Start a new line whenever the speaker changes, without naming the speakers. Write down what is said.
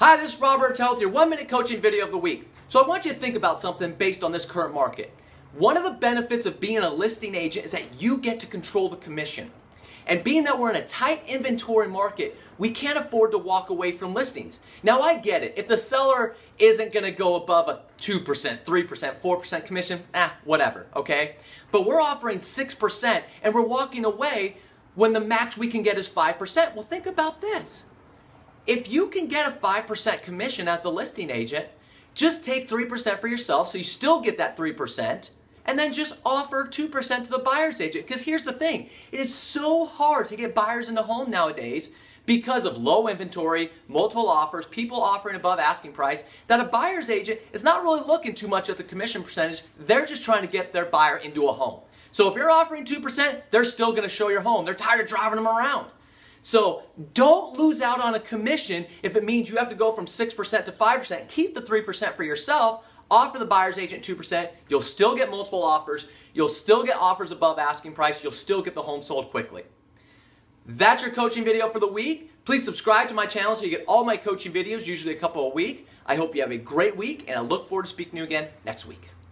Hi, this is Robert Health, your 1-minute coaching video of the week. So I want you to think about something based on this current market. One of the benefits of being a listing agent is that you get to control the commission. And being that we're in a tight inventory market, we can't afford to walk away from listings. Now I get it. If the seller isn't going to go above a 2%, 3%, 4% commission, whatever, okay? But we're offering 6% and we're walking away when the max we can get is 5%. Well, think about this. If you can get a 5% commission as the listing agent, just take 3% for yourself so you still get that 3%, and then just offer 2% to the buyer's agent. Because here's the thing, it is so hard to get buyers in the home nowadays because of low inventory, multiple offers, people offering above asking price, that a buyer's agent is not really looking too much at the commission percentage. They're just trying to get their buyer into a home. So if you're offering 2%, they're still going to show your home. They're tired of driving them around. So don't lose out on a commission if it means you have to go from 6% to 5%. Keep the 3% for yourself. Offer the buyer's agent 2%. You'll still get multiple offers. You'll still get offers above asking price. You'll still get the home sold quickly. That's your coaching video for the week. Please subscribe to my channel so you get all my coaching videos, usually a couple a week. I hope you have a great week, and I look forward to speaking to you again next week.